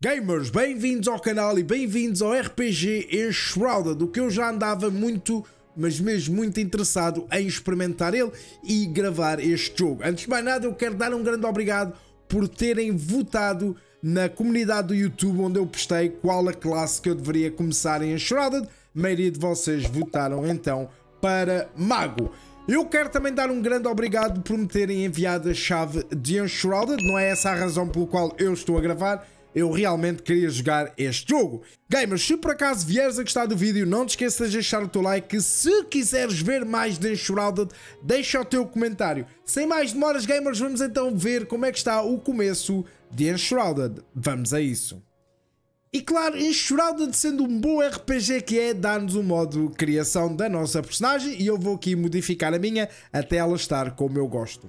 Gamers, bem-vindos ao canal e bem-vindos ao RPG Enshrouded, do que eu já andava muito, mas mesmo muito interessado em experimentar ele e gravar este jogo. Antes de mais nada, eu quero dar um grande obrigado por terem votado na comunidade do YouTube, onde eu postei qual a classe que eu deveria começar em Enshrouded. A maioria de vocês votaram então para Mago. Eu quero também dar um grande obrigado por me terem enviado a chave de Enshrouded. Não é essa a razão pelo qual eu estou a gravar. Eu realmente queria jogar este jogo. Gamers, se por acaso vieres a gostar do vídeo, não te esqueças de deixar o teu like. Se quiseres ver mais de Enshrouded, deixa o teu comentário. Sem mais demoras, gamers, vamos então ver como é que está o começo de Enshrouded. Vamos a isso. E claro, Enshrouded, sendo um bom RPG que é, dá-nos um modo de criação da nossa personagem. E eu vou aqui modificar a minha até ela estar como eu gosto.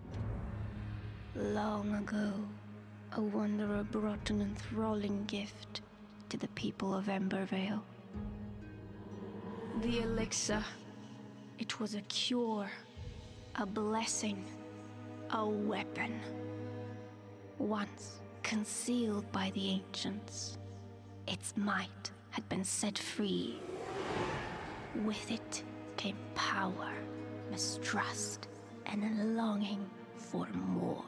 Long ago, a wanderer brought an enthralling gift to the people of Embervale. The elixir. It was a cure, a blessing, a weapon. Once concealed by the ancients, its might had been set free. With it came power, mistrust, and a longing for more.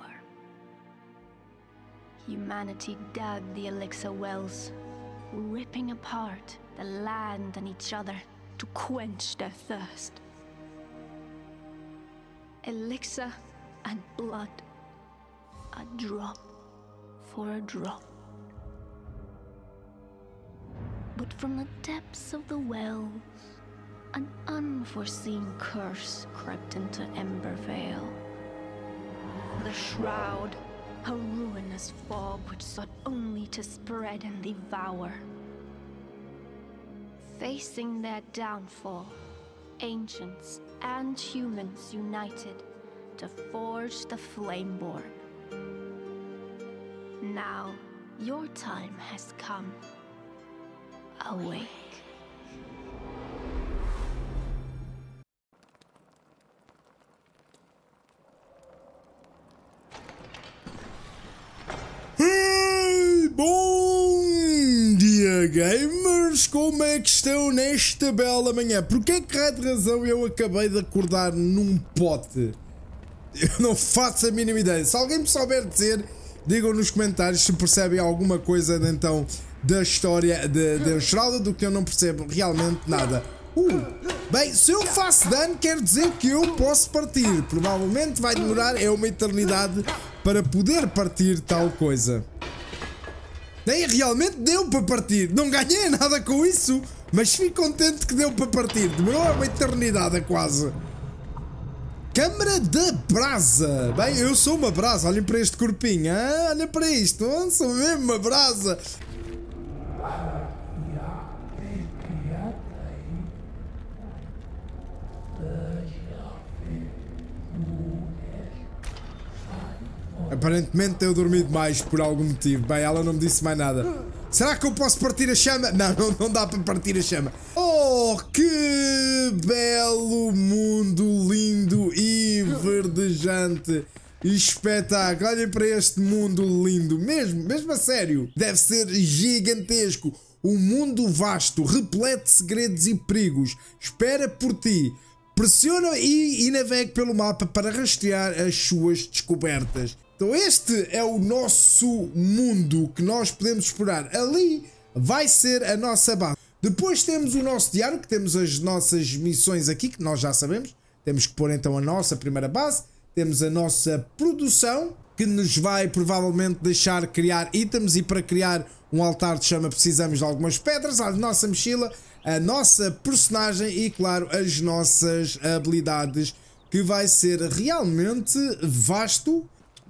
Humanity dug the elixir wells, ripping apart the land and each other to quench their thirst. Elixir and blood, a drop for a drop. But from the depths of the wells, an unforeseen curse crept into Embervale. The Shroud, a ruinous fog which sought only to spread and devour. Facing their downfall, ancients and humans united to forge the Flameborn. Now, your time has come. Awake. Bom dia, gamers! Como é que estão nesta bela manhã? Por que raio de razão eu acabei de acordar num pote? Eu não faço a mínima ideia. Se alguém me souber dizer, digam nos comentários se percebem alguma coisa então da história de Enshrouded, do que eu não percebo realmente nada. Bem, se eu faço dano, quer dizer que eu posso partir. Provavelmente vai demorar uma eternidade para poder partir tal coisa. Nem realmente deu para partir. Não ganhei nada com isso, mas fico contente que deu para partir. Demorou uma eternidade quase. Câmara da brasa. Bem, eu sou uma brasa. Olhem para este corpinho. Ah, olha para isto. Eu sou mesmo uma brasa. Aparentemente eu dormi demais por algum motivo. Bem, ela não me disse mais nada. Será que eu posso partir a chama? Não dá para partir a chama. Oh, que belo mundo lindo e verdejante. Espetáculo. Olhem para este mundo lindo. Mesmo a sério. Deve ser gigantesco. Um mundo vasto, repleto de segredos e perigos. Espera por ti. Pressiona e navegue pelo mapa para rastrear as suas descobertas. Então este é o nosso mundo que nós podemos explorar. Ali vai ser a nossa base. Depois temos o nosso diário, que temos as nossas missões aqui, que nós já sabemos. Temos que pôr então a nossa primeira base. Temos a nossa produção, que nos vai provavelmente deixar criar itens. E para criar um altar de chama precisamos de algumas pedras. A nossa mochila, a nossa personagem e claro as nossas habilidades. Que vai ser realmente vasto.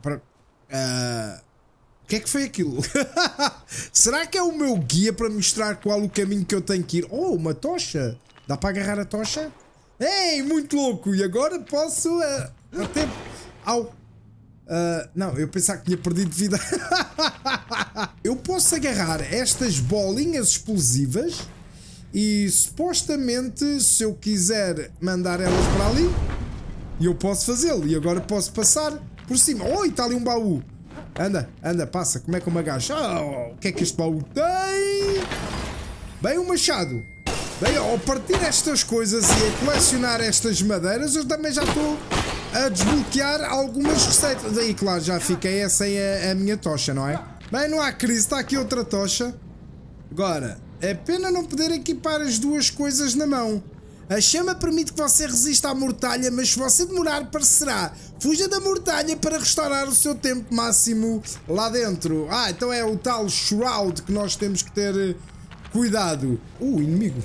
O que é que foi aquilo? Será que é o meu guia para mostrar qual o caminho que eu tenho que ir? Oh, uma tocha! Dá para agarrar a tocha? Ei, muito louco! E agora posso até... Au! Não, eu pensava que tinha perdido vida. Eu posso agarrar estas bolinhas explosivas e supostamente se eu quiser mandar elas para ali, eu posso fazê-lo. E agora posso passar por cima. Oh, está ali um baú. Anda, anda, passa. Como é que eu me agacho? Oh, o que é que este baú tem? Bem, o machado. Bem, ao partir estas coisas e a colecionar estas madeiras, eu também já estou a desbloquear algumas receitas. Daí, claro, já fiquei sem a minha tocha, não é? Bem, não há crise, está aqui outra tocha. Agora, é pena não poder equipar as duas coisas na mão. A chama permite que você resista à mortalha, mas se você demorar, parecerá. Fuja da mortalha para restaurar o seu tempo máximo lá dentro. Ah, então é o tal Shroud que nós temos que ter cuidado. Inimigo.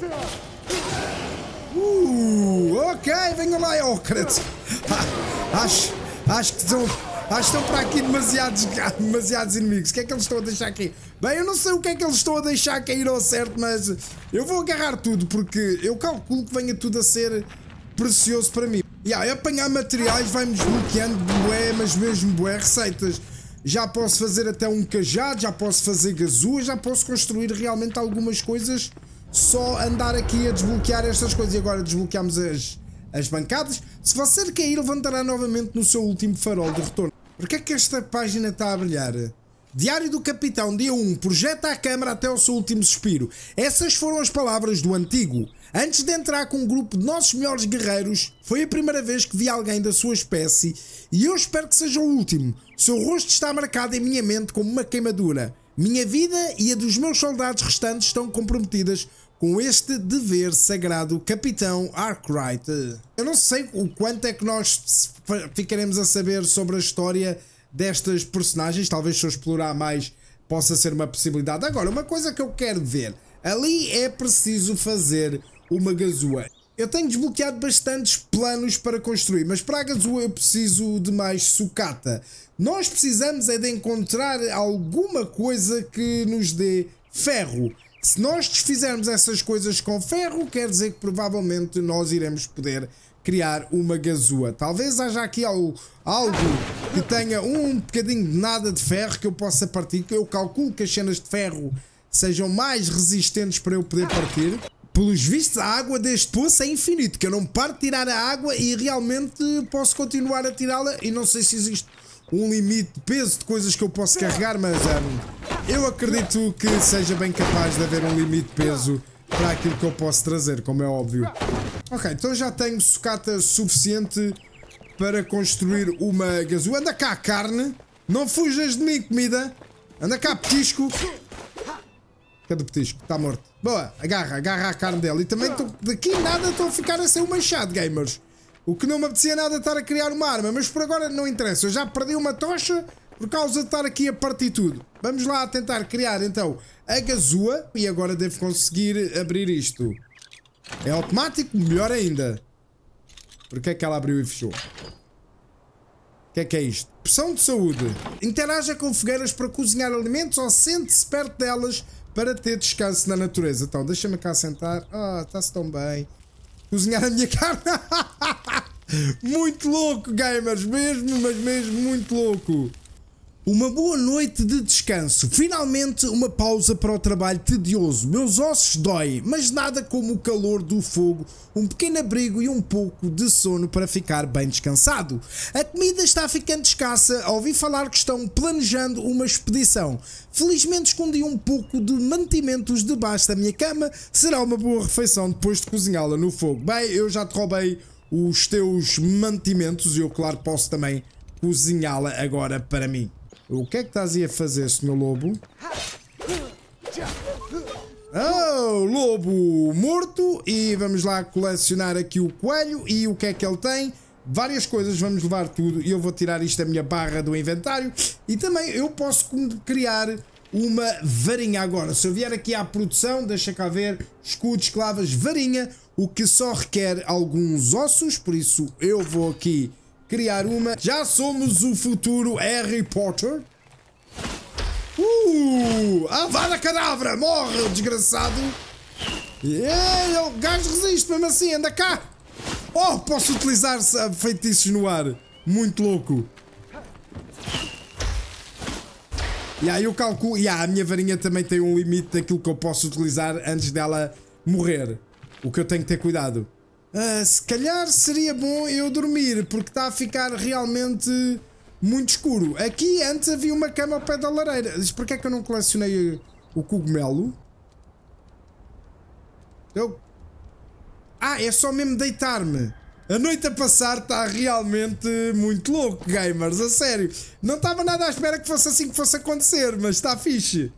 Ok, venham lá, Ócrates. Acho que estão para aqui demasiados inimigos. O que é que eles estão a deixar aqui? Bem, eu não sei o que é que eles estão a deixar cair ao certo, mas eu vou agarrar tudo, porque eu calculo que venha tudo a ser precioso para mim. E apanhar materiais vai-me desbloqueando bué, mas mesmo bué receitas. Já posso fazer até um cajado, já posso fazer gazua, já posso construir realmente algumas coisas. Só andar aqui a desbloquear estas coisas. E agora desbloqueamos as bancadas. Se você cair, levantará novamente no seu último farol de retorno. Porquê é que esta página está a brilhar? Diário do Capitão, dia 1. Projeta a câmara até o seu último suspiro. Essas foram as palavras do antigo. Antes de entrar com um grupo de nossos melhores guerreiros, foi a primeira vez que vi alguém da sua espécie e eu espero que seja o último. Seu rosto está marcado em minha mente como uma queimadura. Minha vida e a dos meus soldados restantes estão comprometidas com este dever sagrado, Capitão Arkwright. Eu não sei o quanto é que nós ficaremos a saber sobre a história destas personagens. Talvez se eu explorar mais possa ser uma possibilidade. Agora, uma coisa que eu quero ver. Ali é preciso fazer uma gazua. Eu tenho desbloqueado bastantes planos para construir, mas para a gazua eu preciso de mais sucata. Nós precisamos é de encontrar alguma coisa que nos dê ferro. Se nós desfizermos essas coisas com ferro, quer dizer que provavelmente nós iremos poder criar uma gazua. Talvez haja aqui algo que tenha um bocadinho de nada de ferro que eu possa partir, que eu calculo que as cenas de ferro sejam mais resistentes para eu poder partir. Pelos vistos, a água deste poço é infinito, que eu não paro de tirar a água e realmente posso continuar a tirá-la, e não sei se existe um limite de peso de coisas que eu posso carregar, mas eu acredito que seja bem capaz de haver um limite de peso para aquilo que eu posso trazer, como é óbvio. Ok, então já tenho sucata suficiente para construir uma gazua. Anda cá, carne! Não fujas de mim, comida! Anda cá, petisco! Cadê o petisco? Está morto. Boa, agarra a carne dele. E também daqui nada estou a ficar a ser um machado, gamers. O que não me apetecia nada estar a criar uma arma, mas por agora não interessa. Eu já perdi uma tocha por causa de estar aqui a partir tudo. Vamos lá tentar criar então a gazua. E agora devo conseguir abrir isto. É automático? Melhor ainda. Porque é que ela abriu e fechou? O que é isto? Poção de saúde. Interaja com fogueiras para cozinhar alimentos ou sente-se perto delas para ter descanso na natureza. Então, deixa-me cá sentar. Está-se tão bem. Cozinhar a minha carne. Muito louco, gamers. Mas mesmo muito louco. Uma boa noite de descanso. Finalmente uma pausa para o trabalho tedioso. Meus ossos doem, mas nada como o calor do fogo, um pequeno abrigo e um pouco de sono para ficar bem descansado. A comida está ficando escassa. Ouvi falar que estão planejando uma expedição. Felizmente escondi um pouco de mantimentos debaixo da minha cama. Será uma boa refeição depois de cozinhá-la no fogo. Bem, eu já te roubei os teus mantimentos e eu, claro, posso também cozinhá-la agora para mim. O que é que estás aí a fazer, senhor lobo? Oh, lobo morto. E vamos lá colecionar aqui o coelho. E o que é que ele tem? Várias coisas, vamos levar tudo. E eu vou tirar isto da minha barra do inventário. E também eu posso criar uma varinha agora. Se eu vier aqui à produção, deixa cá ver, escudo, esclavas, varinha. O que só requer alguns ossos. Por isso eu vou aqui criar uma. Já somos o futuro Harry Potter. Avada Kedavra! Morre, desgraçado! O gajo resiste mesmo assim, anda cá! Oh, posso utilizar feitiços no ar. Muito louco. E aí eu calculo. A minha varinha também tem um limite daquilo que eu posso utilizar antes dela morrer. O que eu tenho que ter cuidado. Se calhar seria bom eu dormir, porque está a ficar realmente muito escuro. Aqui antes havia uma cama ao pé da lareira. Diz, porquê é que eu não colecionei o cogumelo? É só mesmo deitar-me. A noite a passar está realmente muito louco, gamers, a sério. Não estava nada à espera que fosse assim que fosse acontecer, mas está fixe.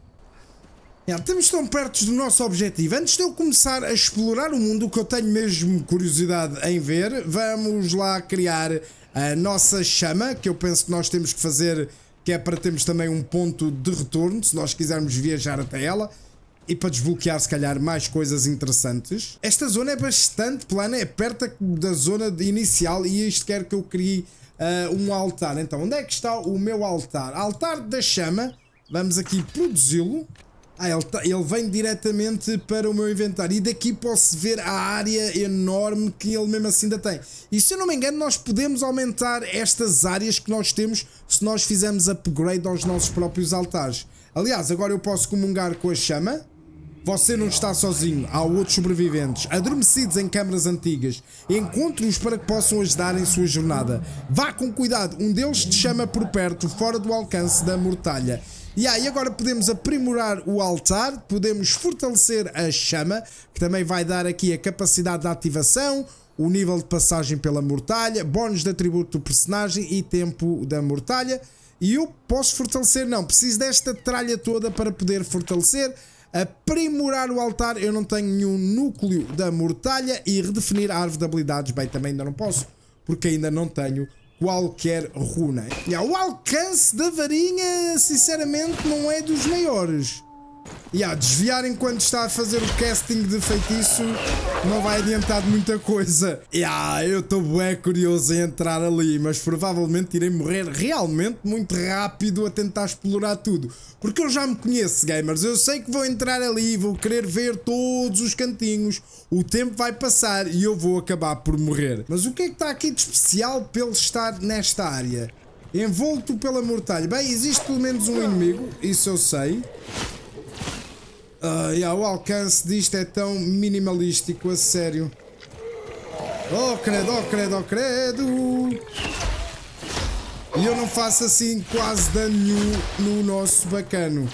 Estamos tão perto do nosso objetivo. Antes de eu começar a explorar o mundo, que eu tenho mesmo curiosidade em ver, vamos lá criar a nossa chama, que eu penso que nós temos que fazer, que é para termos também um ponto de retorno, se nós quisermos viajar até ela, e para desbloquear se calhar mais coisas interessantes. Esta zona é bastante plana, é perto da zona inicial, e isto quer que eu crie um altar. Então, onde é que está o meu altar? Altar da chama, vamos aqui produzi-lo. Ele vem diretamente para o meu inventário, e daqui posso ver a área enorme que ele mesmo assim ainda tem. E se eu não me engano, nós podemos aumentar estas áreas que nós temos se nós fizermos upgrade aos nossos próprios altares. Aliás, agora eu posso comungar com a chama. Você não está sozinho, há outros sobreviventes adormecidos em câmaras antigas. Encontre-os para que possam ajudar em sua jornada. Vá com cuidado, um deles te chama por perto, fora do alcance da mortalha. E agora podemos aprimorar o altar, podemos fortalecer a chama, que também vai dar aqui a capacidade de ativação, o nível de passagem pela mortalha, bónus de atributo do personagem e tempo da mortalha. E eu posso fortalecer, não, preciso desta tralha toda para poder fortalecer, aprimorar o altar. Eu não tenho nenhum núcleo da mortalha, e redefinir a árvore de habilidades, bem, também ainda não posso, porque ainda não tenho qualquer runa. O alcance da varinha, sinceramente, não é dos maiores. Desviar enquanto está a fazer o casting de feitiço não vai adiantar de muita coisa. Eu estou bem curioso em entrar ali, mas provavelmente irei morrer realmente muito rápido a tentar explorar tudo. Porque eu já me conheço, gamers. Eu sei que vou entrar ali, vou querer ver todos os cantinhos. O tempo vai passar e eu vou acabar por morrer. Mas o que é que está aqui de especial pelo estar nesta área? Envolto pela mortalha. Bem, existe pelo menos um inimigo, isso eu sei. O alcance disto é tão minimalístico, a sério. Oh credo, oh credo, oh credo. E eu não faço assim quase dano nenhum no nosso bacano.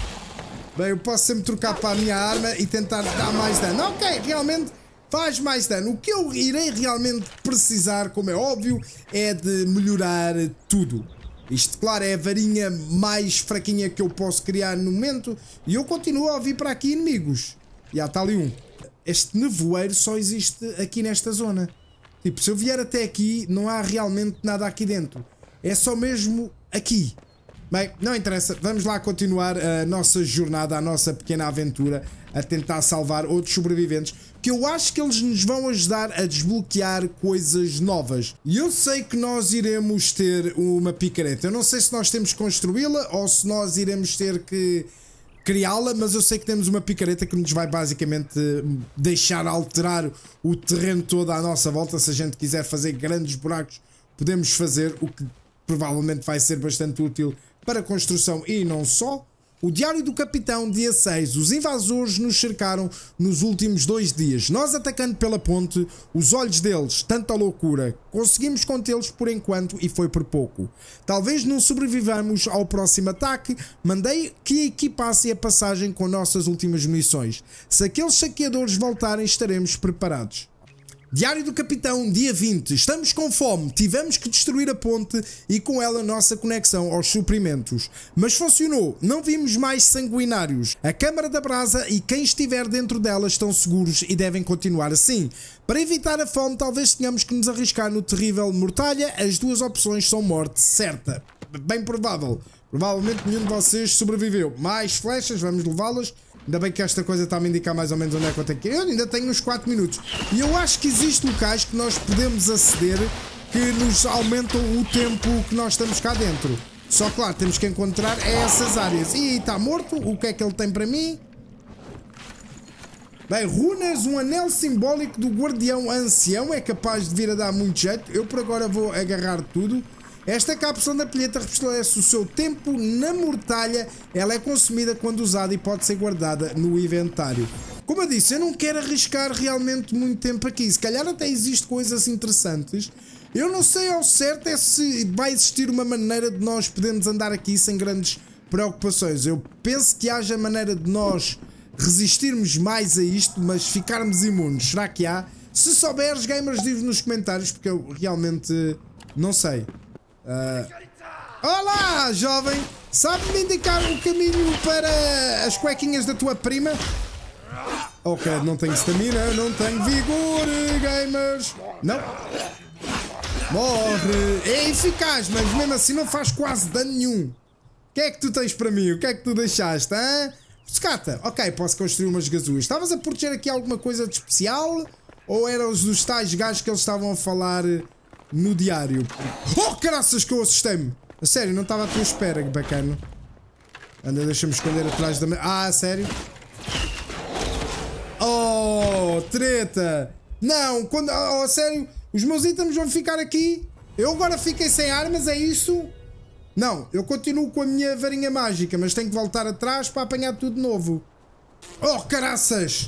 Bem, eu posso sempre trocar para a minha arma e tentar dar mais dano. Ok, realmente faz mais dano. O que eu irei realmente precisar, como é óbvio, é de melhorar tudo. Isto, claro, é a varinha mais fraquinha que eu posso criar no momento. E eu continuo a vir para aqui inimigos. Está ali um. Este nevoeiro só existe aqui nesta zona. Tipo, se eu vier até aqui, não há realmente nada aqui dentro. É só mesmo aqui. Bem, não interessa. Vamos lá continuar a nossa jornada, a nossa pequena aventura, a tentar salvar outros sobreviventes, que eu acho que eles nos vão ajudar a desbloquear coisas novas. E eu sei que nós iremos ter uma picareta. Eu não sei se nós temos que construí-la ou se nós iremos ter que criá-la, mas eu sei que temos uma picareta que nos vai basicamente deixar alterar o terreno todo à nossa volta. Se a gente quiser fazer grandes buracos, podemos fazer, o que provavelmente vai ser bastante útil para a construção e não só. O Diário do Capitão, dia 6. Os invasores nos cercaram nos últimos 2 dias. Nós, atacando pela ponte, os olhos deles, tanta loucura. Conseguimos contê-los por enquanto e foi por pouco. Talvez não sobrevivamos ao próximo ataque. Mandei que equipassem a passagem com nossas últimas munições. Se aqueles saqueadores voltarem, estaremos preparados. Diário do Capitão, dia 20. Estamos com fome, tivemos que destruir a ponte e com ela a nossa conexão aos suprimentos. Mas funcionou, não vimos mais sanguinários. A Câmara da Brasa e quem estiver dentro dela estão seguros e devem continuar assim. Para evitar a fome, talvez tenhamos que nos arriscar no terrível mortalha. As duas opções são morte certa. Bem provável. Provavelmente nenhum de vocês sobreviveu. Mais flechas, vamos levá-las. Ainda bem que esta coisa está a me indicar mais ou menos onde é que eu tenho que ir. Eu ainda tenho uns 4 minutos. E eu acho que existem locais que nós podemos aceder que nos aumentam o tempo que nós estamos cá dentro. Só claro, temos que encontrar essas áreas. E está morto. O que é que ele tem para mim? Bem, runas, um anel simbólico do guardião ancião. É capaz de vir a dar muito jeito. Eu por agora vou agarrar tudo. Esta cápsula da pilheta restabelece o seu tempo na mortalha. Ela é consumida quando usada e pode ser guardada no inventário. Como eu disse, eu não quero arriscar realmente muito tempo aqui. Se calhar até existe coisas interessantes. Eu não sei ao certo é se vai existir uma maneira de nós podermos andar aqui sem grandes preocupações. Eu penso que haja maneira de nós resistirmos mais a isto, mas ficarmos imunes. Será que há? Se souberes, gamers, diz nos comentários, porque eu realmente não sei. Olá, jovem! Sabe-me indicar o caminho para as cuequinhas da tua prima? Ok, não tenho stamina, não tenho vigor, gamers. Não. Morre. É eficaz, mas mesmo assim não faz quase dano nenhum. O que é que tu tens para mim? O que é que tu deixaste, hein? Secata. Ok, posso construir umas gazuas. Estavas a proteger aqui alguma coisa de especial? Ou eram os dos tais gajos que eles estavam a falar no diário? Oh, caraças, que eu assustei-me. A sério, não estava à tua espera, que bacana. Anda, deixa-me esconder atrás da... Ah, sério? Oh, treta. Não, quando... Oh, sério? Os meus itens vão ficar aqui? Eu agora fiquei sem armas, é isso? Não, eu continuo com a minha varinha mágica, mas tenho que voltar atrás para apanhar tudo de novo. Oh, caraças!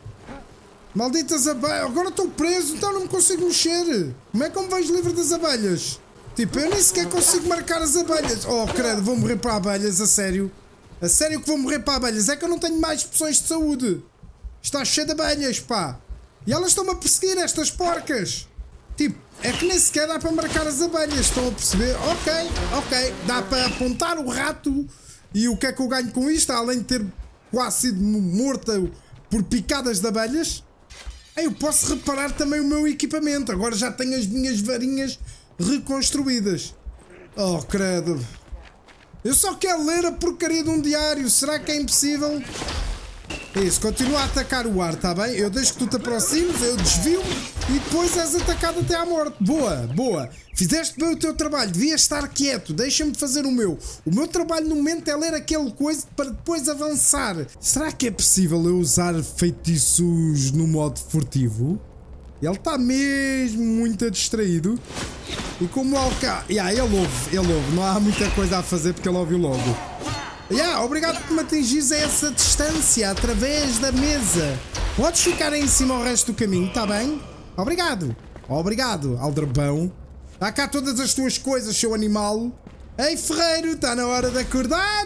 Malditas abelhas! Agora estou preso, então não me consigo mexer. Como é que eu me vejo livre das abelhas? Tipo, eu nem sequer consigo marcar as abelhas. Oh, credo, vou morrer para abelhas, a sério. A sério que vou morrer para abelhas. É que eu não tenho mais poções de saúde. Está cheio de abelhas, pá. E elas estão-me a perseguir, estas porcas. Tipo, é que nem sequer dá para marcar as abelhas. Estão a perceber? Ok. Dá para apontar o rato. E o que é que eu ganho com isto? Além de ter quase sido morta por picadas de abelhas. Eu posso reparar também o meu equipamento. Agora já tenho as minhas varinhas reconstruídas. Oh, credo. Eu só quero ler a porcaria de um diário. Será que é impossível? Isso, continua a atacar o ar, tá bem? Eu deixo que tu te aproximes, eu desvio e depois és atacado até à morte. Boa. Fizeste bem o teu trabalho, devias estar quieto, deixa-me fazer o meu. O meu trabalho no momento é ler aquele coisa para depois avançar. Será que é possível eu usar feitiços no modo furtivo? Ele está mesmo muito distraído. E como o cá... ele ouve. Não há muita coisa a fazer porque ele ouviu logo. Obrigado por me atingires a essa distância através da mesa. Podes ficar aí em cima o resto do caminho, está bem? Obrigado, aldrabão. Dá cá todas as tuas coisas, seu animal. Ei, ferreiro, está na hora de acordar.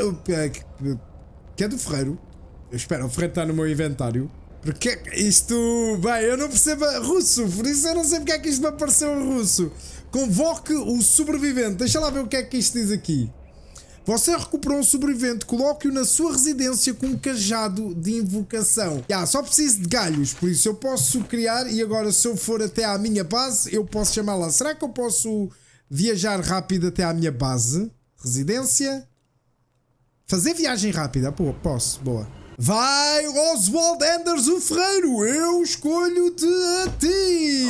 Que é do ferreiro? Espera, o ferreiro está no meu inventário. Porque isto... Bem, eu não percebo russo, por isso eu não sei porque é que isto me apareceu em russo. Convoque o sobrevivente. Deixa lá ver o que é que isto diz aqui. Você recuperou um sobrevivente, coloque-o na sua residência com um cajado de invocação. Só preciso de galhos, por isso eu posso criar e agora se eu for até à minha base, eu posso chamar lá. Será que eu posso viajar rápido até à minha base? Residência. Fazer viagem rápida. Pô, posso, boa. Vai, Oswald Anders, o ferreiro, eu escolho-te a ti.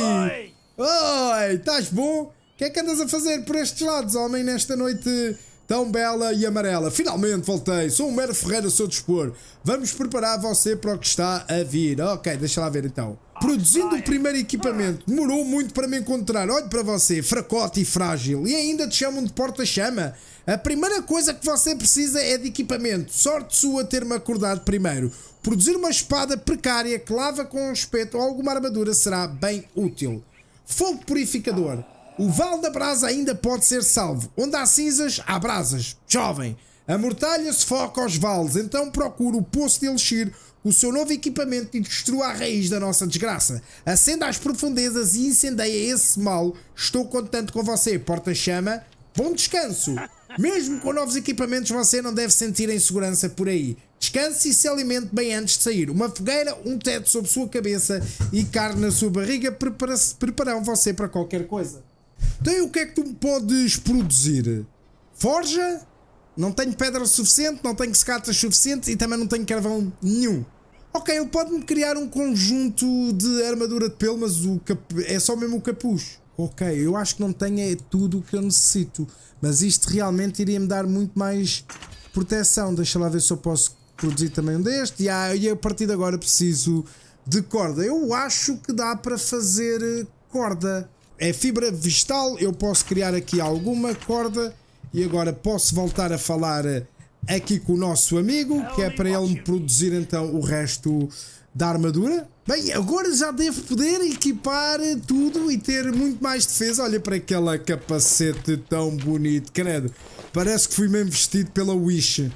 Oi, estás bom? O que é que andas a fazer por estes lados, homem, nesta noite... tão bela e amarela. Finalmente voltei. Sou um mero ferreiro a seu dispor. Vamos preparar você para o que está a vir. Ok, deixa lá ver então. Produzindo o primeiro equipamento. Demorou muito para me encontrar. Olhe para você, fracote e frágil. E ainda te chamam de porta-chama. A primeira coisa que você precisa é de equipamento. Sorte sua ter-me acordado primeiro. Produzir uma espada precária que lava com um espeto ou alguma armadura será bem útil. Fogo purificador. O Vale da Brasa ainda pode ser salvo. Onde há cinzas, há brasas. Jovem, a mortalha sufoca aos vales, então procure o Poço de Elixir, o seu novo equipamento, e destrua a raiz da nossa desgraça. Acenda às profundezas e incendeia esse mal. Estou contente com você, porta-chama. Bom descanso. Mesmo com novos equipamentos, você não deve sentir insegurança por aí. Descanse e se alimente bem antes de sair. Uma fogueira, um teto sobre sua cabeça e carne na sua barriga preparam você para qualquer coisa. Então o que é que tu me podes produzir? Forja? Não tenho pedra suficiente, não tenho secatas suficientes e também não tenho carvão nenhum. Ok, ele pode-me criar um conjunto de armadura de pelo, mas é só mesmo o capuz. Ok, eu acho que não tenho tudo o que eu necessito, mas isto realmente iria-me dar muito mais proteção. Deixa lá ver se eu posso produzir também um deste. E a partir de agora preciso de corda. Eu acho que dá para fazer corda. É fibra vegetal, eu posso criar aqui alguma corda. E agora posso voltar a falar aqui com o nosso amigo, que é para ele me produzir então o resto da armadura. Bem, agora já devo poder equipar tudo e ter muito mais defesa. Olha para aquele capacete tão bonito, credo. Parece que fui mesmo vestido pela Wish.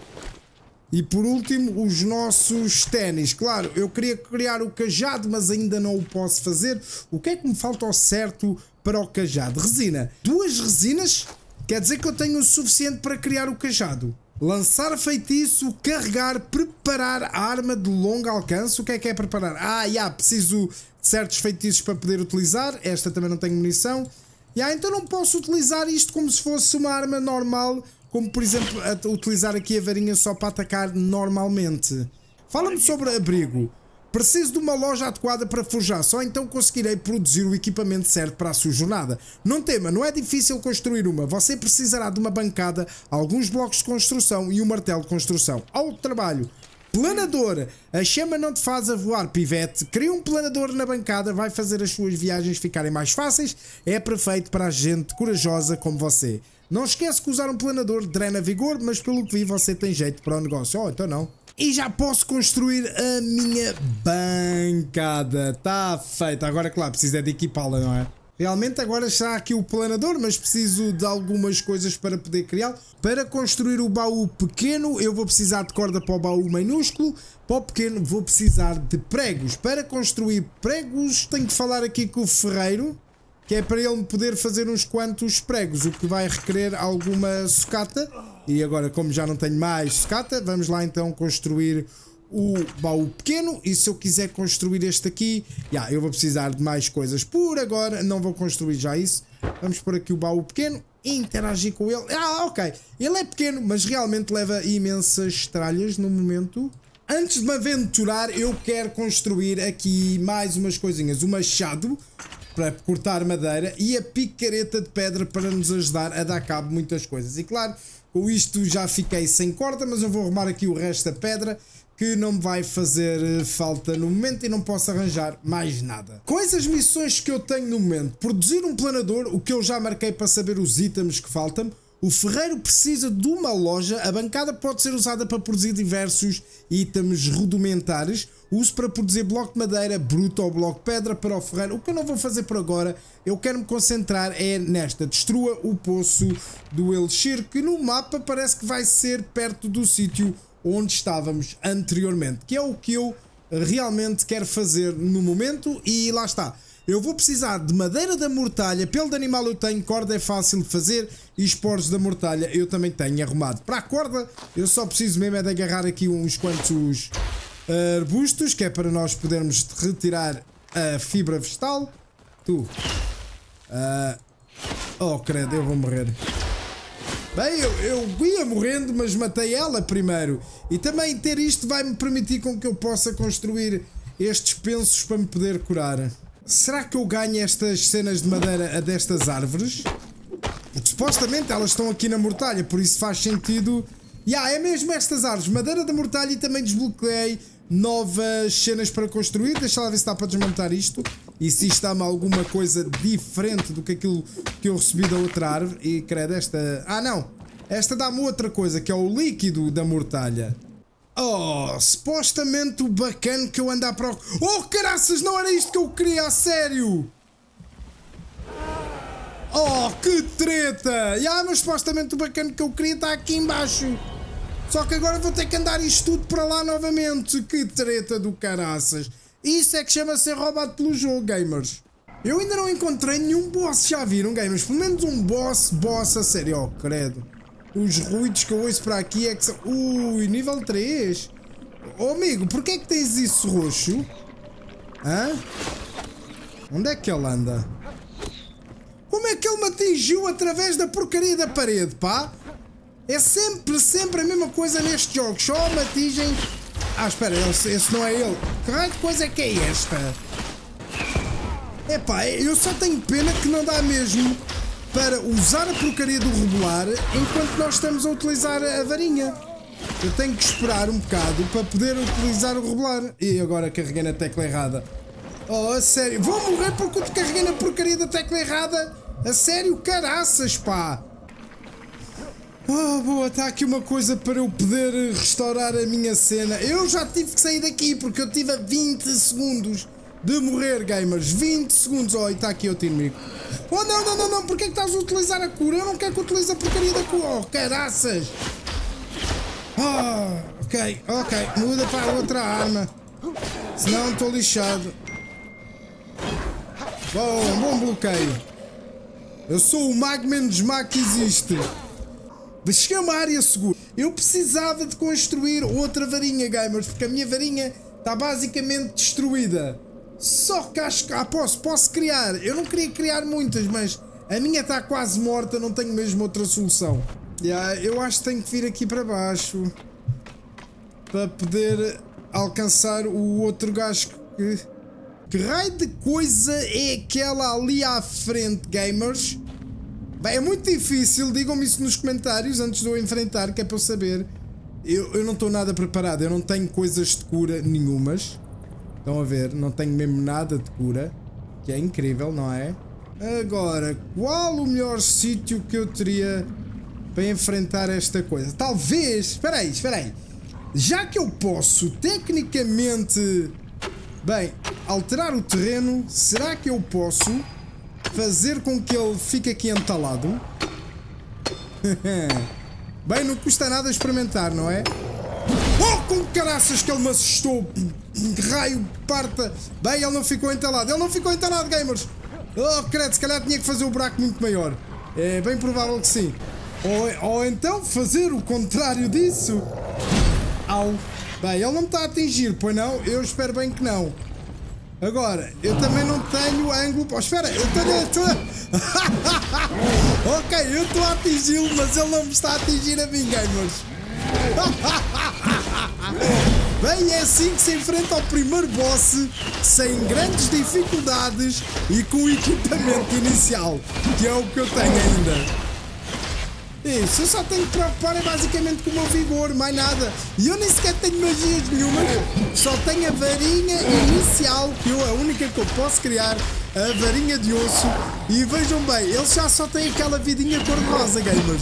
E por último, os nossos ténis. Claro, eu queria criar o cajado, mas ainda não o posso fazer. O que é que me falta ao certo para o cajado? Resina. 2 resinas? Quer dizer que eu tenho o suficiente para criar o cajado. Lançar feitiço, carregar, preparar a arma de longo alcance. O que é preparar? Preciso de certos feitiços para poder utilizar. Esta também não tenho munição. Então não posso utilizar isto como se fosse uma arma normal. Como por exemplo, utilizar aqui a varinha só para atacar normalmente. Fala-me sobre abrigo. Preciso de uma loja adequada para forjar, só então conseguirei produzir o equipamento certo para a sua jornada. Não tema, não é difícil construir uma. Você precisará de uma bancada, alguns blocos de construção e um martelo de construção. Ao trabalho. Planador. A chama não te faz a voar, pivete. Cria um planador na bancada, vai fazer as suas viagens ficarem mais fáceis. É perfeito para a gente corajosa como você. Não esquece que usar um planador drena vigor, mas pelo que vi você tem jeito para o negócio. Então não. E já posso construir a minha bancada. Está feita. Agora, claro, preciso de equipá-la, não é? Realmente agora está aqui o planador, mas preciso de algumas coisas para poder criá-lo. Para construir o baú pequeno, eu vou precisar de corda para o baú minúsculo. Para o pequeno, vou precisar de pregos. Para construir pregos, tenho que falar aqui com o ferreiro, que é para ele poder fazer uns quantos pregos, o que vai requerer alguma sucata. E agora, como já não tenho mais sucata, vamos lá então construir o baú pequeno. E se eu quiser construir este aqui, eu vou precisar de mais coisas. Por agora não vou construir já isso. Vamos pôr aqui o baú pequeno e interagir com ele. Ok, ele é pequeno, mas realmente leva imensas tralhas no momento. Antes de me aventurar, eu quero construir aqui mais umas coisinhas. O machado para cortar madeira e a picareta de pedra para nos ajudar a dar cabo de muitas coisas. E claro, com isto já fiquei sem corda, mas eu vou arrumar aqui o resto da pedra, que não me vai fazer falta no momento e não posso arranjar mais nada. Quais as missões que eu tenho no momento? Produzir um planador, o que eu já marquei para saber os itens que faltam. O ferreiro precisa de uma loja. A bancada pode ser usada para produzir diversos itens rudimentares. Uso para produzir bloco de madeira bruto ou bloco de pedra para o ferreiro. O que eu não vou fazer por agora, eu quero me concentrar nesta. Destrua o poço do Elixir, que no mapa parece que vai ser perto do sítio onde estávamos anteriormente, que é o que eu realmente quero fazer no momento. E lá está. Eu vou precisar de madeira da mortalha, pelo de animal eu tenho, corda é fácil de fazer e esporos da mortalha eu também tenho arrumado. Para a corda eu só preciso mesmo de agarrar aqui uns quantos arbustos, que é para nós podermos retirar a fibra vegetal. Credo, eu vou morrer. Bem, eu ia morrendo, mas matei ela primeiro. E também ter isto vai-me permitir com que eu possa construir estes pensos para me poder curar. Será que eu ganho estas cenas de madeira destas árvores? Porque supostamente elas estão aqui na mortalha, por isso faz sentido. É mesmo estas árvores, madeira da mortalha, e também desbloqueei novas cenas para construir. Deixa lá ver se dá para desmontar isto. E se isto dá-me alguma coisa diferente do que aquilo que eu recebi da outra árvore. E credo, esta... não! Esta dá-me outra coisa, que é o líquido da mortalha. Supostamente o bacana que eu ando à procura. Caraças, não era isto que eu queria, a sério! Que treta! Mas supostamente o bacana que eu queria está aqui embaixo. Só que agora vou ter que andar isto tudo para lá novamente. Que treta do caraças. Isso é que chama ser roubado pelo jogo, gamers. Eu ainda não encontrei nenhum boss, já viram, gamers? Pelo menos um boss a sério. Credo. Os ruídos que eu ouço para aqui é que são... nível 3. Amigo, porquê é que tens isso roxo? Onde é que ele anda? Como é que ele me atingiu através da porcaria da parede, pá? É sempre a mesma coisa nestes jogos. Só me atingem... espera, esse não é ele. Que raio de coisa é que é esta? Eu só tenho pena que não dá mesmo para usar a porcaria do rebolar enquanto nós estamos a utilizar a varinha. Eu tenho que esperar um bocado para poder utilizar o rebolar. E agora carreguei na tecla errada. A sério, vou morrer porque eu te carreguei na porcaria da tecla errada. A sério, caraças, pá. Oh, boa, está aqui uma coisa para eu poder restaurar a minha cena. Eu já tive que sair daqui porque eu tive a 20 segundos de morrer, gamers. 20 segundos. Oh, e está aqui outro inimigo. Oh, não, não, não, não. Porquê que estás a utilizar a cura? Eu não quero que utilize a porcaria da cura. Oh, caraças. Oh, ok, ok. Muda para outra arma. Senão estou lixado. Bom bloqueio. Eu sou o Magman Mag que existe. Cheguei a uma área segura. Eu precisava de construir outra varinha, gamers, porque a minha varinha está basicamente destruída. Só que acho que posso criar. Eu não queria criar muitas, mas a minha está quase morta. Não tenho mesmo outra solução. Eu acho que tenho que vir aqui para baixo para poder alcançar o outro gajo. Que raio de coisa é aquela ali à frente, gamers? Bem, é muito difícil, digam-me isso nos comentários antes de eu enfrentar, que é para eu saber. Eu não estou nada preparado, eu não tenho coisas de cura nenhumas. Estão a ver, não tenho mesmo nada de cura, que é incrível, não é? Agora, qual o melhor sítio que eu teria para enfrentar esta coisa? Talvez, espera aí. Já que eu posso, tecnicamente, bem, alterar o terreno, será que eu posso fazer com que ele fique aqui entalado? Bem, não custa nada experimentar, não é? Oh, com caraças que ele me assustou! Raio, parta! Bem, ele não ficou entalado. Gamers! Oh, credo, se calhar tinha que fazer o buraco muito maior. É bem provável que sim. Ou então fazer o contrário disso. Au! Bem, ele não me está a atingir, pois não? Eu espero bem que não. Agora, eu também não tenho ângulo. Oh, espera, eu estou ok, eu estou a atingi-lo, mas ele não me está a atingir a mim, gamers. Bem, é assim que se enfrenta ao primeiro boss, sem grandes dificuldades e com o equipamento inicial, que é o que eu tenho ainda. Isso, eu só tenho que preocupar é basicamente com o meu vigor, mais nada. E eu nem sequer tenho magias nenhuma, só tenho a varinha inicial, que é a única que eu posso criar, a varinha de osso. E vejam bem, ele já só tem aquela vidinha cor-de-rosa, gamers.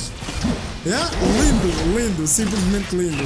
Lindo, simplesmente lindo.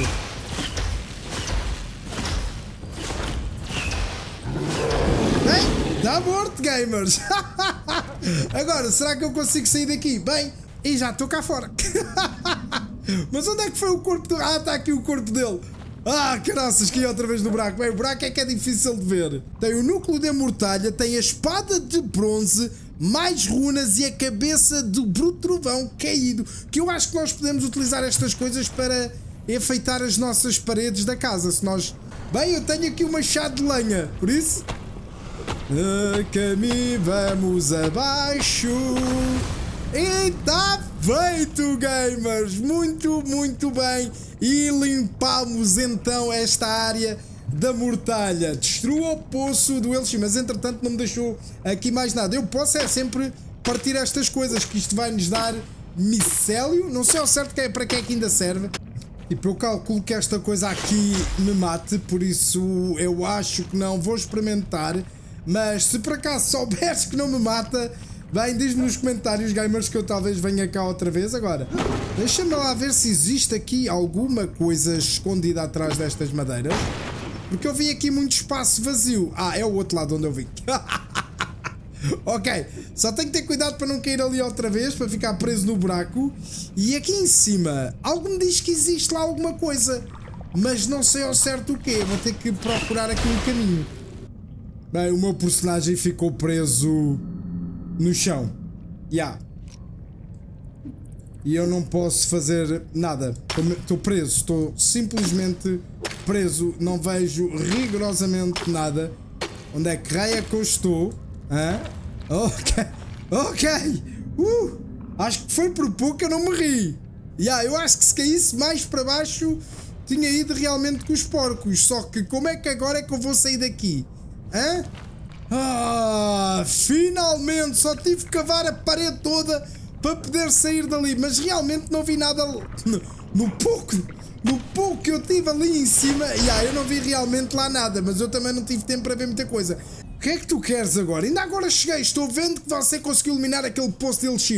Bem, está morto, gamers. Agora, será que eu consigo sair daqui? Bem, e já estou cá fora. Mas onde é que foi o corpo dele? Ah, está aqui o corpo dele. Ah, caraças, caí outra vez no buraco. Bem, o buraco é que é difícil de ver. Tem o núcleo de mortalha, tem a espada de bronze, mais runas e a cabeça do bruto trovão caído. Que eu acho que nós podemos utilizar estas coisas para enfeitar as nossas paredes da casa. Se nós... Bem, eu tenho aqui um machado de lenha, por isso... A caminho vamos abaixo. E está feito, gamers! Muito bem! E limpamos então esta área da mortalha. Destrua o poço do Elixir, mas entretanto não me deixou aqui mais nada. Eu posso sempre partir estas coisas, que isto vai nos dar micélio. Não sei ao certo para que é que ainda serve. Tipo, eu calculo que esta coisa aqui me mate, por isso eu acho que não. Vou experimentar. Mas se por acaso souberes que não me mata... Bem, diz-me nos comentários, gamers, que eu talvez venha cá outra vez. Agora, deixa-me lá ver se existe aqui alguma coisa escondida atrás destas madeiras. Porque eu vi aqui muito espaço vazio. Ah, é o outro lado onde eu vim. Ok, só tenho que ter cuidado para não cair ali outra vez, para ficar preso no buraco. E aqui em cima, algo me diz que existe lá alguma coisa. Mas não sei ao certo o quê. Vou ter que procurar aqui um caminho. Bem, o meu personagem ficou preso... no chão. E eu não posso fazer nada. Estou preso. Estou simplesmente preso. Não vejo rigorosamente nada. Onde é que raio é que eu estou? Ok. Acho que foi por pouco que eu não me ri. Eu acho que se caísse mais para baixo tinha ido realmente com os porcos. Só que como é que agora é que eu vou sair daqui? Finalmente! Só tive que cavar a parede toda para poder sair dali. Mas realmente não vi nada. No pouco que eu tive ali em cima. Eu não vi realmente lá nada. Mas eu também não tive tempo para ver muita coisa. O que é que tu queres agora? Ainda agora cheguei. Estou vendo que você conseguiu eliminar aquele poço de Elixir.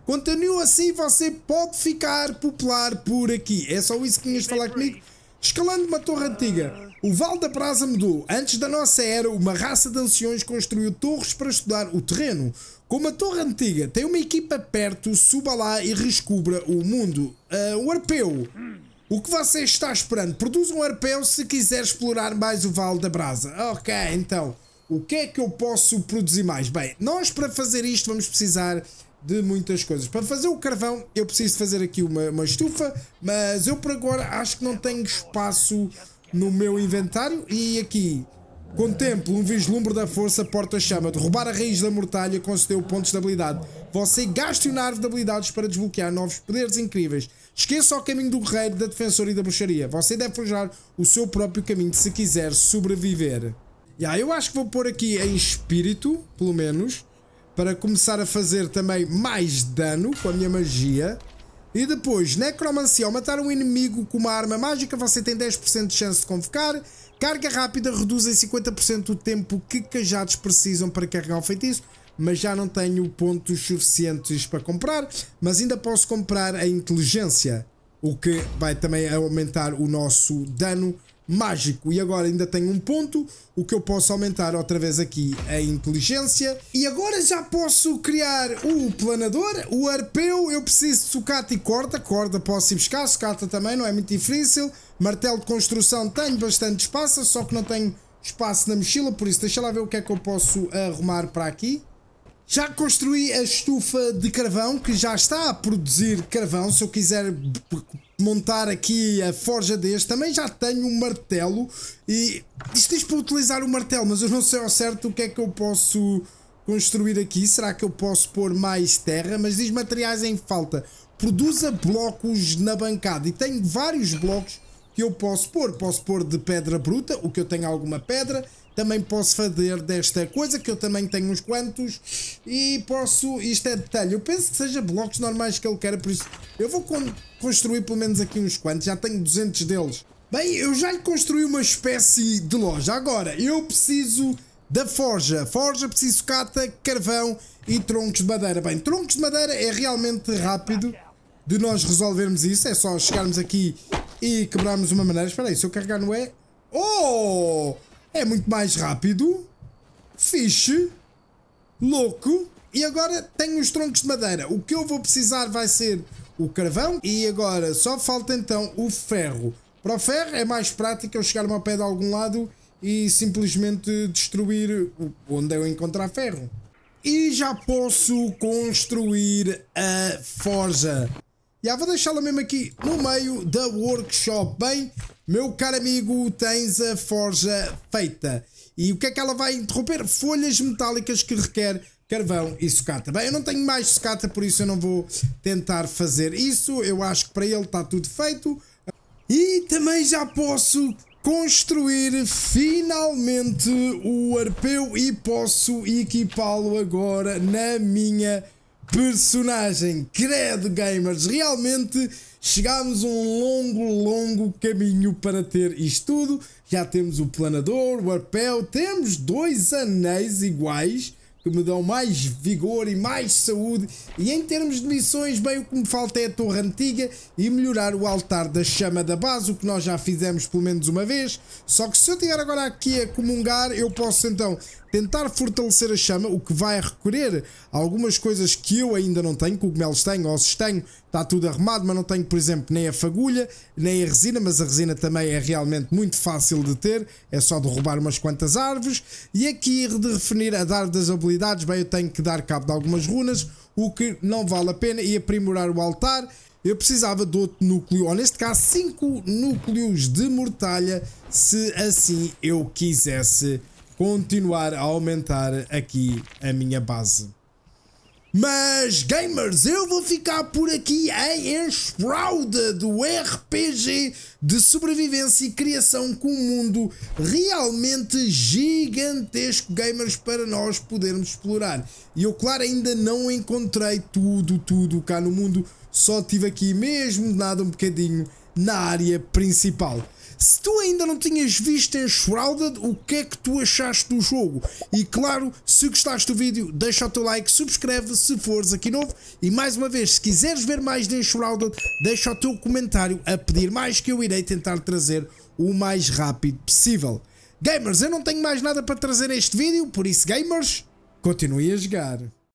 Continua assim, você pode ficar popular por aqui. É só isso que tinhas de falar comigo? Escalando uma torre antiga. O Val da Brasa mudou. Antes da nossa era, uma raça de anciões construiu torres para estudar o terreno. Como a torre antiga tem uma equipa perto, suba lá e descubra o mundo. O arpeu. O que você está esperando? Produz um arpeu se quiser explorar mais o Val da Brasa. Ok, então, o que é que eu posso produzir mais? Bem, nós para fazer isto vamos precisar de muitas coisas. Para fazer o carvão eu preciso fazer aqui uma estufa, mas eu por agora acho que não tenho espaço no meu inventário. E aqui, contemplo um vislumbre da força porta-chama. Derrubar a raiz da mortalha concedeu pontos de habilidade. Você gasta uma árvore de habilidades para desbloquear novos poderes incríveis. Esqueça o caminho do guerreiro, da defensora e da bruxaria. Você deve forjar o seu próprio caminho se quiser sobreviver. Eu acho que vou pôr aqui em espírito, pelo menos, para começar a fazer também mais dano com a minha magia. E depois, necromancia. Ao matar um inimigo com uma arma mágica, você tem 10% de chance de convocar. Carga rápida reduz em 50% o tempo que cajados precisam para carregar o feitiço. Mas já não tenho pontos suficientes para comprar. Mas ainda posso comprar a inteligência, o que vai também aumentar o nosso dano mágico. E agora ainda tenho um ponto, o que eu posso aumentar outra vez aqui a inteligência. E agora já posso criar o planador, o arpeu. Eu preciso de sucata e corda. Corda posso ir buscar, sucata também, não é muito difícil. Martelo de construção tenho bastante espaço, só que não tenho espaço na mochila, por isso deixa lá ver o que é que eu posso arrumar para aqui. Já construí a estufa de carvão, que já está a produzir carvão. Se eu quiser montar aqui a forja deste, também já tenho um martelo. E isto diz para utilizar o martelo, mas eu não sei ao certo o que é que eu posso construir aqui. Será que eu posso pôr mais terra? Mas diz materiais em falta. Produza blocos na bancada. E tenho vários blocos que eu posso pôr. Posso pôr de pedra bruta, o que eu tenho alguma pedra. Também posso fazer desta coisa, que eu também tenho uns quantos. E posso... Isto é detalhe. Eu penso que seja blocos normais que ele quer, por isso eu vou construir pelo menos aqui uns quantos. Já tenho 200 deles. Bem, eu já lhe construí uma espécie de loja. Agora, eu preciso da forja. Forja, preciso de sucata, carvão e troncos de madeira. Bem, troncos de madeira é realmente rápido de nós resolvermos isso. É só chegarmos aqui e quebrarmos uma maneira. Espera aí, se eu carregar no E... Oh! É muito mais rápido. Fixe. Louco. E agora tenho os troncos de madeira. O que eu vou precisar vai ser o carvão. E agora só falta então o ferro. Para o ferro é mais prático eu chegar-me ao pé de algum lado e simplesmente destruir onde eu encontrar ferro. E já posso construir a forja. Vou deixá-la mesmo aqui no meio da workshop. Bem, meu caro amigo, tens a forja feita. E o que é que ela vai interromper? Folhas metálicas que requer carvão e sucata. Bem, eu não tenho mais sucata, por isso eu não vou tentar fazer isso. Eu acho que para ele está tudo feito. E também já posso construir finalmente o arpeu e posso equipá-lo agora na minha personagem. Credo, gamers, realmente chegámos a um longo caminho para ter isto tudo. Já temos o planador, o arpeu, temos 2 anéis iguais que me dão mais vigor e mais saúde. E em termos de missões, bem, o que me falta é a torre antiga e melhorar o altar da chama da base, o que nós já fizemos pelo menos uma vez. Só que se eu estiver agora aqui a comungar, eu posso então tentar fortalecer a chama, o que vai requerer algumas coisas que eu ainda não tenho. Cogumelos tenho, ossos tenho, está tudo arrumado, mas não tenho, por exemplo, nem a fagulha, nem a resina. Mas a resina também é realmente muito fácil de ter, é só derrubar umas quantas árvores. E aqui de referir a dar das habilidades, bem, eu tenho que dar cabo de algumas runas, o que não vale a pena, e aprimorar o altar. Eu precisava de outro núcleo, ou neste caso 5 núcleos de mortalha, se assim eu quisesse continuar a aumentar aqui a minha base. Mas, gamers, eu vou ficar por aqui em Enshrouded, o RPG de sobrevivência e criação com um mundo realmente gigantesco, gamers, para nós podermos explorar. E eu, claro, ainda não encontrei tudo cá no mundo, só estive aqui mesmo, nada, um bocadinho na área principal. Se tu ainda não tinhas visto Enshrouded, o que é que tu achaste do jogo? E claro, se gostaste do vídeo, deixa o teu like, subscreve se fores aqui novo. E mais uma vez, se quiseres ver mais de Enshrouded, deixa o teu comentário a pedir mais, que eu irei tentar trazer o mais rápido possível. Gamers, eu não tenho mais nada para trazer a este vídeo, por isso gamers, continuem a jogar.